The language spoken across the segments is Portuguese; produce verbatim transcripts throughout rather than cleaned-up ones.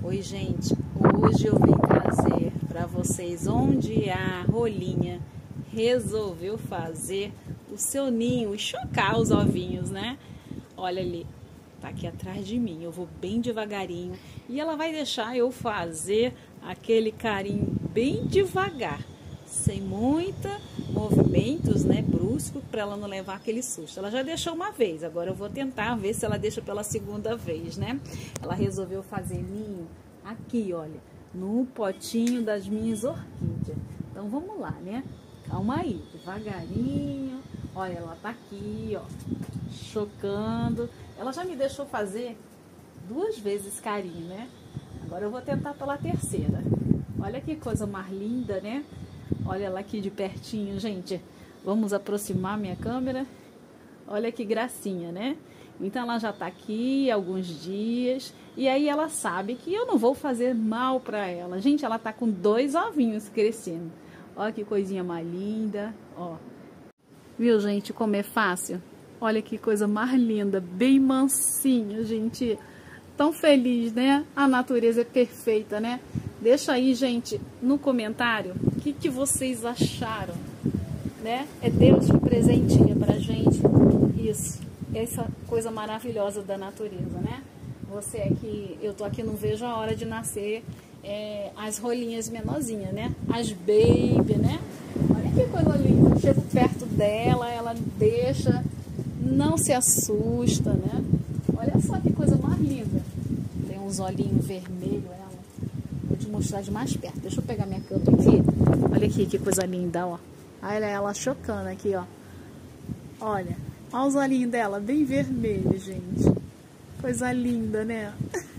Oi, gente, hoje eu vim trazer para vocês onde a rolinha resolveu fazer o seu ninho e chocar os ovinhos, né? Olha ali, tá aqui atrás de mim, eu vou bem devagarinho e ela vai deixar eu fazer aquele carinho bem devagar, sem muita movimentos, né, brusco, para ela não levar aquele susto. Ela já deixou uma vez, agora eu vou tentar ver se ela deixa pela segunda vez, né? Ela resolveu fazer ninho aqui, olha, no potinho das minhas orquídeas. Então vamos lá, né? Calma aí, devagarinho. Olha, ela tá aqui, ó, chocando. Ela já me deixou fazer duas vezes carinho, né? Agora eu vou tentar pela terceira. Olha que coisa mais linda, né? Olha ela aqui de pertinho, gente. Vamos aproximar minha câmera. Olha que gracinha, né? Então ela já tá aqui há alguns dias. E aí ela sabe que eu não vou fazer mal pra ela. Gente, ela tá com dois ovinhos crescendo. Olha que coisinha mais linda, ó. Viu, gente, como é fácil? Olha que coisa mais linda, bem mansinho, gente. Tão feliz, né? A natureza é perfeita, né? Deixa aí, gente, no comentário o que, que vocês acharam, né? É Deus que presenteia pra gente isso, essa coisa maravilhosa da natureza, né? Você é que eu tô aqui, não vejo a hora de nascer é, as rolinhas menorzinhas, né? As baby, né? Olha que coisa linda. Eu chego perto dela, ela deixa, não se assusta, né? Olha só que coisa mais linda. Tem uns olhinhos vermelhos, ela. Vou te mostrar de mais perto. Deixa eu pegar minha câmera aqui. Olha aqui que coisa linda, ó. Olha ela chocando aqui, ó. Olha. Olha os olhinhos dela, bem vermelhos, gente. Coisa linda, né?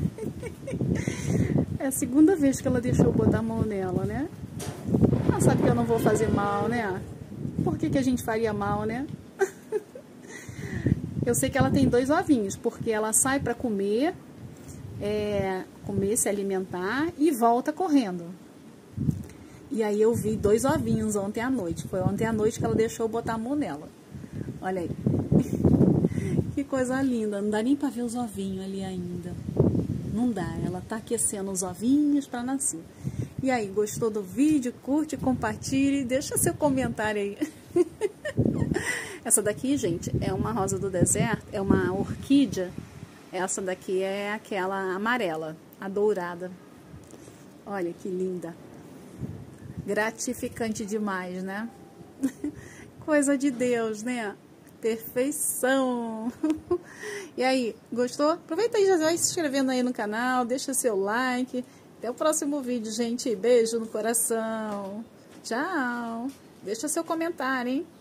É a segunda vez que ela deixou eu botar a mão nela, né? Ela sabe que eu não vou fazer mal, né? Por que que a gente faria mal, né? Eu sei que ela tem dois ovinhos, porque ela sai pra comer, é, comer, se alimentar e volta correndo. E aí eu vi dois ovinhos ontem à noite. Foi ontem à noite que ela deixou eu botar a mão nela. Olha aí. Que coisa linda. Não dá nem pra ver os ovinhos ali ainda. Não dá. Ela tá aquecendo os ovinhos pra nascer. E aí, gostou do vídeo? Curte, compartilhe, deixa seu comentário aí. Essa daqui, gente, é uma rosa do deserto, é uma orquídea. Essa daqui é aquela amarela, a dourada. Olha que linda. Gratificante demais, né? Coisa de Deus, né? Perfeição. E aí, gostou? Aproveita aí, já vai se inscrevendo aí no canal, deixa seu like. Até o próximo vídeo, gente. Beijo no coração. Tchau. Deixa seu comentário, hein?